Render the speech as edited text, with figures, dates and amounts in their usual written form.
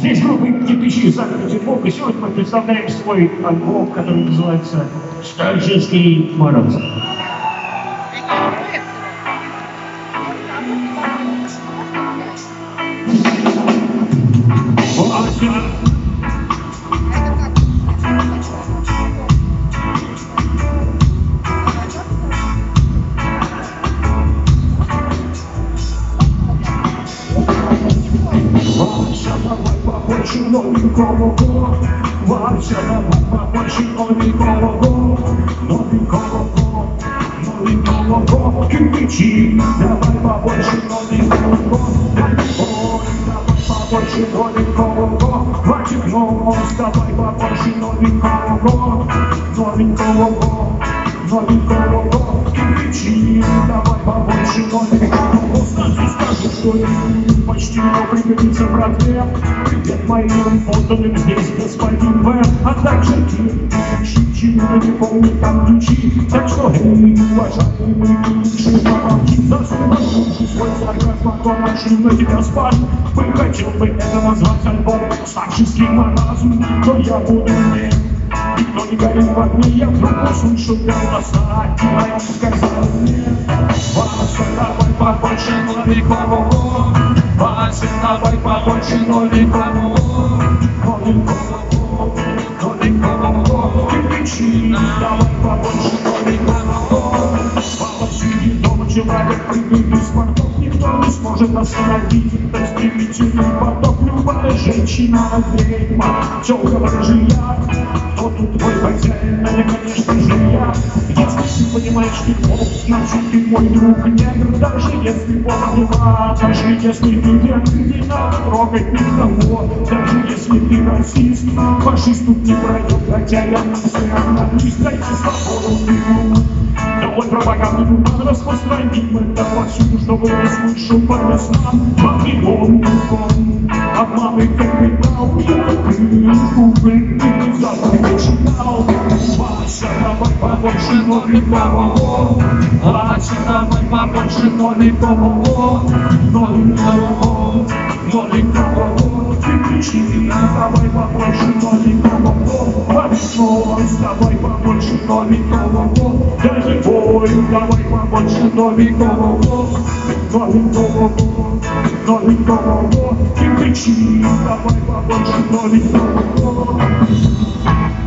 Здесь группа «Кирпичи» Санкт-Петербург, и сегодня мы представляем свой альбом, который называется «Старческий мороз». Побольше новенького, Вася, давай побольше новенького, новенького, кирпичи, давай побольше новенького, давай побольше новенького, хватит нос, давай побольше новенького, кирпичи, давай побольше новенького. Сразу скажу, что им почти не пригодится братве. Привет моим подданным здесь господин В, а также кирпичи, чего не помнит там ключи. Так что, эй, уважаемый, лучше помолчи, засунь душу свой сарказм, потом машин на тебя спать. Бы хотел бы это назвать альбом «Старческий маразм», но я буду иметь. Никто не горит в огне, я вдруг услышал голоса, и моя сказала мне: Вася, давай побольше новенького, Вася, давай побольше новенького, кирпичи, давай побольше новенького. Посреди дома человек прыгает без портов, никто не сможет остановить этот стремительный поток. Любая женщина ведьма темного жилья. Кто тут твой хозяин? Это, конечно же, я. Если ты понимаешь любовь, значит ты мой друг негр. Даже если полнева, даже если ты венгр, не надо трогать никого. Даже если ты расист, фашист тут не пройдет, хотя я националист. Дайте свободу миру. Давай пропаганду надо распространить это повсюду, чтобы я слышал по местам. Вавилон, обманы капитал, я крышку ты забыл читал. Вася, давай побольше новенького, Вася, давай побольше новенького, кирпичи, давай побольше новенького, Вавилон, давай побольше новенького, даже бой, давай побольше новенького, кирпичи, давай побольше новенького.